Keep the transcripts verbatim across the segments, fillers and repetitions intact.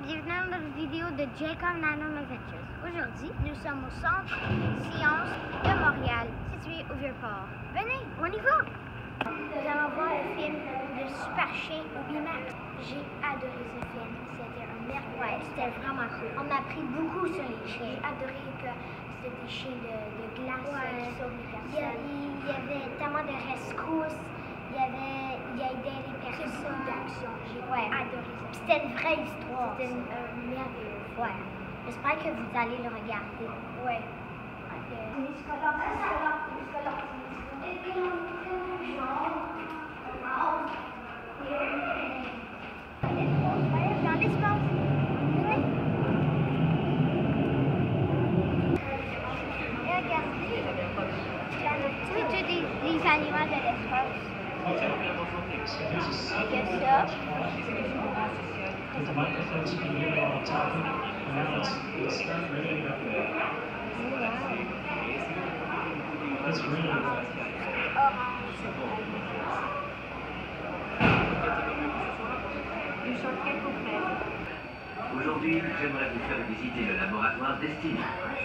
Bienvenue dans notre vidéo de Jacob Nano Adventures. Aujourd'hui, nous sommes au Centre Science de Montréal, situé au Vieux-Port. Venez, on y va! Nous allons voir le film de Super Chien au IMAX. J'ai adoré ce film. C'était un merveilleux. Ouais, c'était vraiment cool. On a appris beaucoup sur les chiens. J'ai adoré que c'était des chiens de, de glace ouais. qui sauvent les personnes. Il y, a, il y avait tellement de rescousse. Il y avait, il a aidé les personnes. D'action. J'ai ouais. adoré ça. C'était une vraie histoire. C'était une euh, merveilleuse. Ouais. J'espère que vous allez le regarder. Ouais. Dans l'espace. Et regardez. C'est tous des, des animaux de l'espace. Et que ça. Aujourd'hui, j'aimerais vous faire visiter le laboratoire Destiny.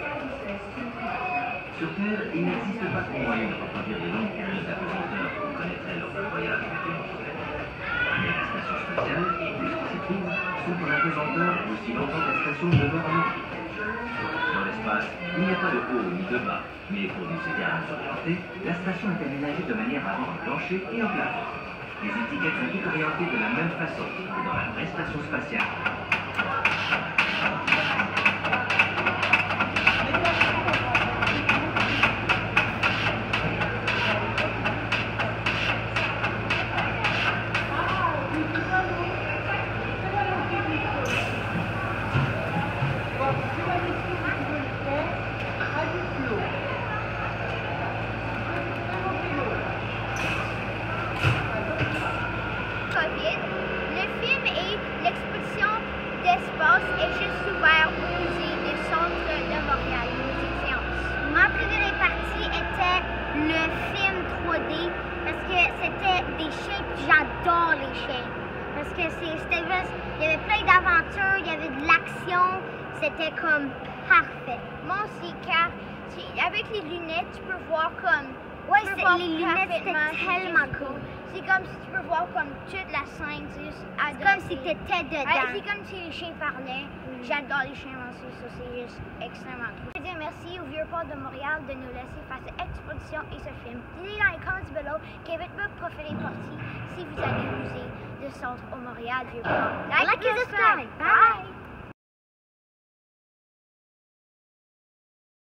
Sur Terre, il n'existe pas de moyen de reproduire les longues périodes d'apesanteurs qu'on connaîtrait lors d'un voyage interplanétaire. Mais la station spatiale et plus que ses trous sont en apesanteur aussi longtemps que la station demeure en orbite. Dans l'espace, il n'y a pas de haut ni de bas, mais pour nous aider à nous orienter, la station est aménagée de manière à avoir un plancher et un plafond. Les étiquettes sont toutes orientées de la même façon que dans la vraie station spatiale. L'espace est juste ouvert au musée du Centre de Montréal, le musée de sciences. Ma préférée partie était le film trois D parce que c'était des chiens, puis j'adore les chiens. Parce que c'était juste, il y avait plein d'aventures, il y avait de l'action, c'était comme parfait. Moi aussi, car avec les lunettes, tu peux voir comme... Ouais, les lunettes, c'était tellement cool. C'est comme si tu peux voir comme toute la scène, c'est juste adoré. Comme si tu étais dedans. Ouais, c'est comme si les chiens parlaient. Mm. J'adore les chiens aussi, ça c'est juste extrêmement cool. Je veux dire merci au Vieux-Port de Montréal de nous laisser faire cette exposition et ce film. Dites dans les comments below quelle est votre préférée partie si vous allez au musée de Centre au Montréal Vieux-Port. Like, like et subscribe. Bye!